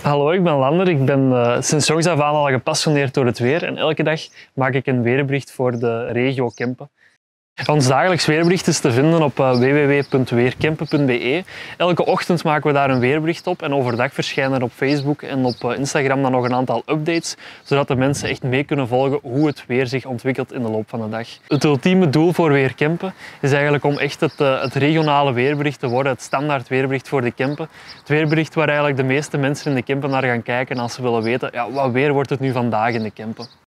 Hallo, ik ben Lander. Ik ben sinds jongs af aan al gepassioneerd door het weer en elke dag maak ik een weerbericht voor de regio Kempen. Ons dagelijks weerbericht is te vinden op www.weerkempen.be. Elke ochtend maken we daar een weerbericht op en overdag verschijnen er op Facebook en op Instagram dan nog een aantal updates, zodat de mensen echt mee kunnen volgen hoe het weer zich ontwikkelt in de loop van de dag. Het ultieme doel voor Weer Kempen is eigenlijk om echt het regionale weerbericht te worden, het standaard weerbericht voor de Kempen. Het weerbericht waar eigenlijk de meeste mensen in de Kempen naar gaan kijken als ze willen weten, ja, wat weer wordt het nu vandaag in de Kempen.